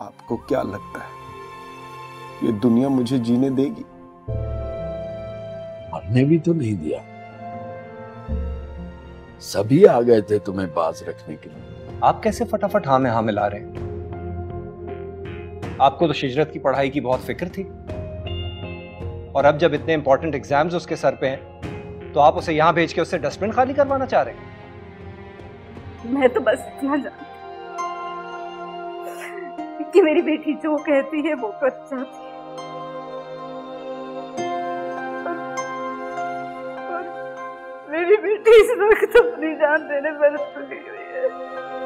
आपको क्या लगता है ये दुनिया मुझे जीने देगी? हमने भी तो नहीं दिया, सभी आ गए थे तुम्हें बाज रखने के लिए। आप कैसे फटाफट हाँ में हाँ मिला रहे हैं? आपको तो शिजरत की पढ़ाई की बहुत फिक्र थी, और अब जब इतने इंपॉर्टेंट एग्जाम्स उसके सर पे हैं तो आप उसे यहां भेज के उससे डस्टबिन खाली करवाना चाह रहे हैं? मैं तो बस इतना जानती कि मेरी बेटी जो कहती है वो कर जाती है, और मेरी बेटी इस वक्त अपनी जान देने पर तुली हुई है।